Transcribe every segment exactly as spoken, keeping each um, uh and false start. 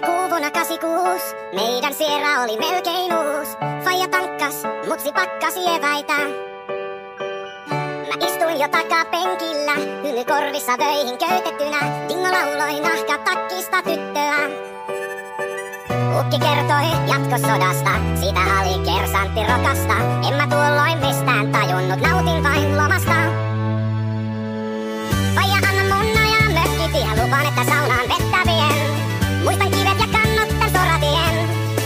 Kesäkuuvuna kasikuus, meidän sierra oli melkein uus. Faija tankkas, mutsi pakkasi eväitä. Mä istuin jo takapenkillä, hymy korvissa vöihin köytettynä. Dingo lauloi nahka takkista tyttöä. Ukki kertoi jatkosodasta, siitä oli kersantti rokasta. En mä tuolloin mistään tajunnut, nautin vain lomasta. Faija anna munna ja mökkitie, lupaan että saunaan vettä vien. Muistan kivet ja kannot tän soratien.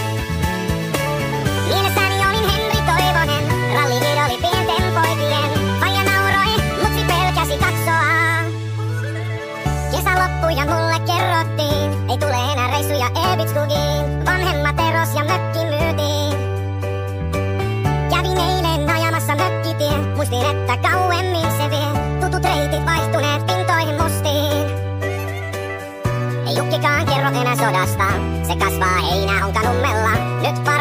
Mielessäni olin Henri Toivonen, ralliidoli pienten poikien. Faija nauroi, mutsi pelkäsi katsoa. Kesä loppui ja mulle kerrottiin, ei tule enää reissuja Ebidskugiin. Vanhemmat eros ja mökki myytiin. Kävin eilen ajamassa mökkitien, muistin että kauemmin se vie. Tutut reitit vaihtuneet pintoihin mustiin. Ei Jukkikaan kerro enää sodasta, se kasvaa heinä onkanummella. Nyt